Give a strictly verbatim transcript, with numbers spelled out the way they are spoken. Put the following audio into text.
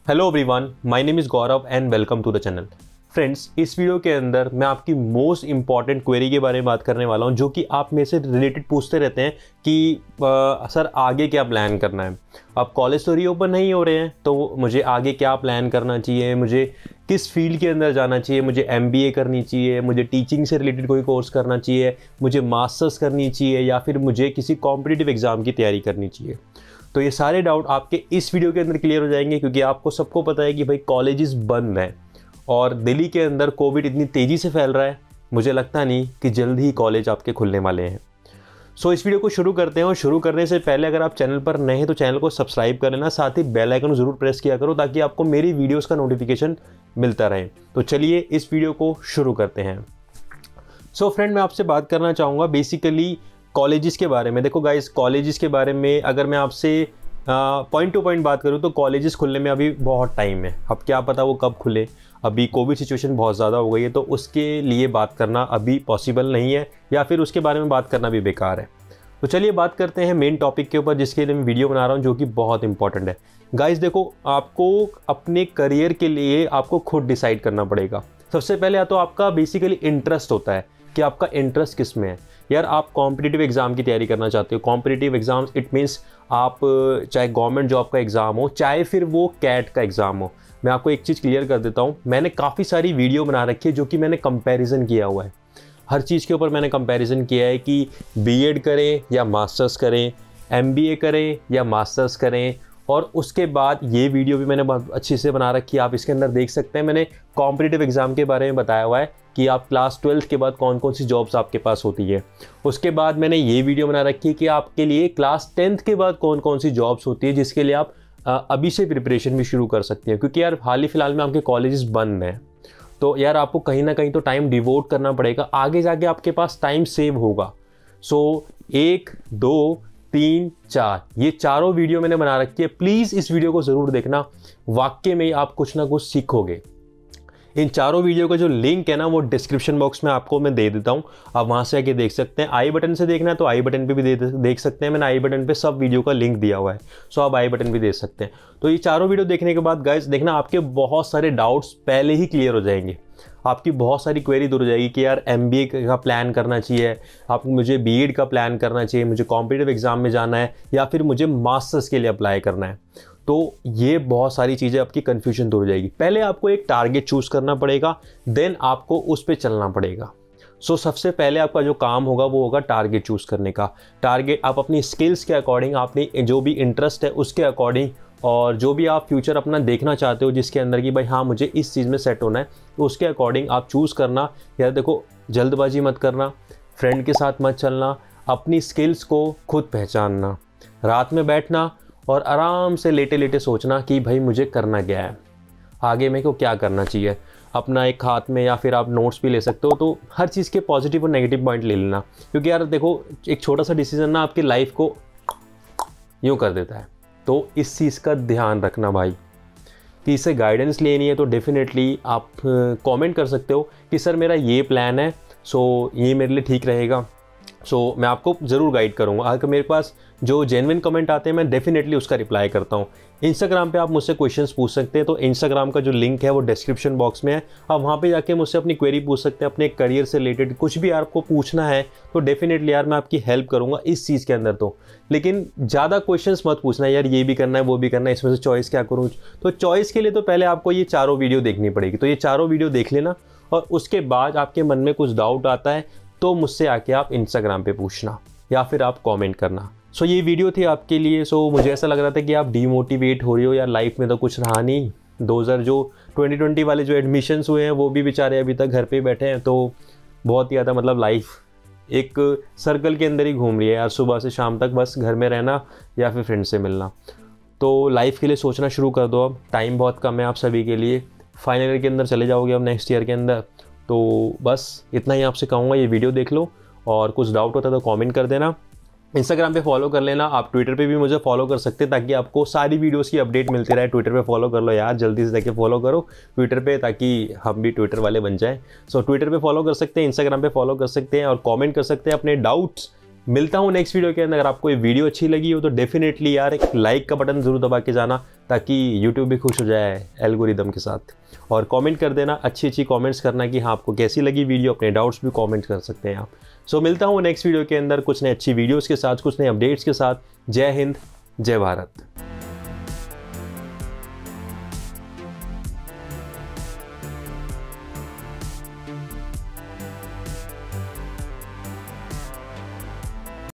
Hello everyone, my name is Gaurav and welcome to the channel. Friends, इस video के अंदर मैं आपकी मोस्ट इंपॉर्टेंट क्वेरी के बारे में बात करने वाला हूं, जो कि आप मेरे से रिलेटेड पूछते रहते हैं कि आ, सर आगे क्या प्लान करना है। अब कॉलेज तो रीओपन नहीं हो रहे हैं, तो मुझे आगे क्या प्लान करना चाहिए, मुझे किस फील्ड के अंदर जाना चाहिए, मुझे एमबीए करनी चाहिए, मुझे टीचिंग से रिलेटेड कोई कोर्स करना चाहिए, मुझे मास्टर्स करनी चाहिए या फिर मुझे किसी कॉम्पिटिटिव एग्ज़ाम की तैयारी करनी चाहिए। तो ये सारे डाउट आपके इस वीडियो के अंदर क्लियर हो जाएंगे, क्योंकि आपको सबको पता है कि भाई कॉलेजेस बंद हैं और दिल्ली के अंदर कोविड इतनी तेज़ी से फैल रहा है, मुझे लगता नहीं कि जल्द ही कॉलेज आपके खुलने वाले हैं। सो इस वीडियो को शुरू करते हैं और शुरू करने से पहले अगर आप चैनल पर नए हैं तो चैनल को सब्सक्राइब कर लेना, साथ ही बेल आइकन ज़रूर प्रेस किया करो ताकि आपको मेरी वीडियोज़ का नोटिफिकेशन मिलता रहे। तो चलिए इस वीडियो को शुरू करते हैं। सो so, फ्रेंड, मैं आपसे बात करना चाहूँगा बेसिकली कॉलेजेस के बारे में। देखो गाइस, कॉलेजेस के बारे में अगर मैं आपसे पॉइंट टू पॉइंट बात करूँ तो कॉलेजेस खुलने में अभी बहुत टाइम है। अब क्या पता वो कब खुले, अभी कोविड सिचुएशन बहुत ज़्यादा हो गई है, तो उसके लिए बात करना अभी पॉसिबल नहीं है या फिर उसके बारे में बात करना भी बेकार है। तो चलिए बात करते हैं मेन टॉपिक के ऊपर, जिसके लिए मैं वीडियो बना रहा हूँ, जो कि बहुत इंपॉर्टेंट है। गाइस देखो, आपको अपने करियर के लिए आपको खुद डिसाइड करना पड़ेगा। सबसे पहले या तो आपका बेसिकली इंटरेस्ट होता है कि आपका इंटरेस्ट किस में है। यार, आप कॉम्पिटिटिव एग्ज़ाम की तैयारी करना चाहते हो, कॉम्पिटिटिव एग्ज़ाम्स इट मीन्स आप चाहे गवर्नमेंट जॉब का एग्ज़ाम हो, चाहे फिर वो कैट का एग्ज़ाम हो। मैं आपको एक चीज़ क्लियर कर देता हूँ, मैंने काफ़ी सारी वीडियो बना रखी है जो कि मैंने कंपैरिजन किया हुआ है। हर चीज़ के ऊपर मैंने कंपैरिजन किया है कि बीएड करें या मास्टर्स करें, एमबीए करें या मास्टर्स करें। और उसके बाद ये वीडियो भी मैंने बहुत अच्छे से बना रखी है, आप इसके अंदर देख सकते हैं। मैंने कॉम्पिटिटिव एग्ज़ाम के बारे में बताया हुआ है कि आप क्लास ट्वेल्थ के बाद कौन कौन सी जॉब्स आपके पास होती है। उसके बाद मैंने ये वीडियो बना रखी है कि आपके लिए क्लास टेंथ के बाद कौन कौन सी जॉब्स होती है, जिसके लिए आप अभी से प्रिपरेशन भी शुरू कर सकते हैं। क्योंकि यार हाल ही फिलहाल में आपके कॉलेजेस बंद हैं, तो यार आपको कहीं ना कहीं तो टाइम डिवोट करना पड़ेगा, आगे जाके आपके पास टाइम सेव होगा। सो एक, दो, तीन, चार, ये चारों वीडियो मैंने बना रखी है। प्लीज़ इस वीडियो को ज़रूर देखना, वाकई में आप कुछ ना कुछ सीखोगे। इन चारों वीडियो का जो लिंक है ना, वो डिस्क्रिप्शन बॉक्स में आपको मैं दे देता हूँ, आप वहाँ से आके देख सकते हैं। आई बटन से देखना है तो आई बटन पे भी दे, देख सकते हैं। मैंने आई बटन पे सब वीडियो का लिंक दिया हुआ है, सो आप आई बटन भी देख सकते हैं। तो ये चारों वीडियो देखने के बाद गाइस देखना, आपके बहुत सारे डाउट्स पहले ही क्लियर हो जाएंगे। आपकी बहुत सारी क्वेरी दूर हो जाएगी कि यार एमबीए का प्लान करना चाहिए, आप मुझे बीएड का प्लान करना चाहिए, मुझे कॉम्पिटिटिव एग्जाम में जाना है या फिर मुझे मास्टर्स के लिए अप्लाई करना है। तो ये बहुत सारी चीज़ें आपकी कन्फ्यूजन दूर हो जाएगी। पहले आपको एक टारगेट चूज़ करना पड़ेगा, देन आपको उस पर चलना पड़ेगा। सो so, सबसे पहले आपका जो काम होगा वो होगा टारगेट चूज़ करने का। टारगेट आप अपनी स्किल्स के अकॉर्डिंग, अपनी जो भी इंटरेस्ट है उसके अकॉर्डिंग, और जो भी आप फ्यूचर अपना देखना चाहते हो जिसके अंदर कि भाई हाँ मुझे इस चीज़ में सेट होना है, तो उसके अकॉर्डिंग आप चूज़ करना। यार देखो, जल्दबाजी मत करना, फ्रेंड के साथ मत चलना, अपनी स्किल्स को खुद पहचानना, रात में बैठना और आराम से लेटे लेटे सोचना कि भाई मुझे करना क्या है, आगे मेरे को क्या करना चाहिए। अपना एक हाथ में या फिर आप नोट्स भी ले सकते हो, तो हर चीज़ के पॉजिटिव और नेगेटिव पॉइंट ले लेना। क्योंकि यार देखो, एक छोटा सा डिसीजन ना आपकी लाइफ को यूँ कर देता है। तो इस चीज़ का ध्यान रखना भाई, कि इससे गाइडेंस लेनी है तो डेफिनेटली आप कमेंट कर सकते हो कि सर मेरा ये प्लान है, सो ये मेरे लिए ठीक रहेगा। सो so, मैं आपको ज़रूर गाइड करूँगा। अगर मेरे पास जो जेन्युइन कमेंट आते हैं मैं डेफिनेटली उसका रिप्लाई करता हूँ। इंस्टाग्राम पे आप मुझसे क्वेश्चंस पूछ सकते हैं, तो इंस्टाग्राम का जो लिंक है वो डिस्क्रिप्शन बॉक्स में है। आप वहाँ पे जाके मुझसे अपनी क्वेरी पूछ सकते हैं, अपने करियर से रिलेटेड कुछ भी आपको पूछना है तो डेफिनेटली यार मैं आपकी हेल्प करूँगा इस चीज़ के अंदर। तो लेकिन ज़्यादा क्वेश्चंस मत पूछना यार, ये भी करना है वो भी करना है, इसमें से चॉइस क्या करूँ। तो चॉइस के लिए तो पहले आपको ये चारों वीडियो देखनी पड़ेगी। तो ये चारों वीडियो देख लेना, और उसके बाद आपके मन में कुछ डाउट आता है तो मुझसे आके आप इंस्टाग्राम पे पूछना या फिर आप कमेंट करना। सो so, ये वीडियो थी आपके लिए। सो so, मुझे ऐसा लग रहा था कि आप डीमोटिवेट हो रही हो, यार लाइफ में तो कुछ रहा नहीं। दो हज़ार जो ट्वेंटी ट्वेंटी वाले जो एडमिशन्स हुए हैं वो भी बेचारे अभी तक घर पे बैठे हैं, तो बहुत ही ज़्यादा मतलब लाइफ एक सर्कल के अंदर ही घूम रही है यार, सुबह से शाम तक बस घर में रहना या फिर फ्रेंड से मिलना। तो लाइफ के लिए सोचना शुरू कर दो, अब टाइम बहुत कम है आप सभी के लिए। फाइनल ईयर के अंदर चले जाओगे अब नेक्स्ट ईयर के अंदर। तो बस इतना ही आपसे कहूँगा, ये वीडियो देख लो और कुछ डाउट होता है तो कमेंट कर देना। इंस्टाग्राम पे फॉलो कर लेना, आप ट्विटर पे भी मुझे फॉलो कर सकते हैं ताकि आपको सारी वीडियोस की अपडेट मिलती रहे। ट्विटर पे फॉलो कर लो यार, जल्दी से जाके फॉलो करो ट्विटर पे, ताकि हम भी ट्विटर वाले बन जाएं। सो ट्विटर पे फॉलो कर सकते हैं, इंस्टाग्राम पे फॉलो कर सकते हैं और कमेंट कर सकते हैं अपने डाउट्स मिलता हूँ नेक्स्ट वीडियो के अंदर। अगर आपको ये वीडियो अच्छी लगी हो तो डेफिनेटली यार एक लाइक का बटन ज़रूर दबा के जाना, ताकि यूट्यूब भी खुश हो जाए एल्गोरिदम के साथ। और कमेंट कर देना, अच्छी अच्छी कमेंट्स करना कि हाँ आपको कैसी लगी वीडियो, अपने डाउट्स भी कमेंट कर सकते हैं आप। सो so, मिलता हूँ नेक्स्ट वीडियो के अंदर कुछ नई अच्छी वीडियोज़ के साथ, कुछ नए अपडेट्स के साथ। जय हिंद, जय भारत।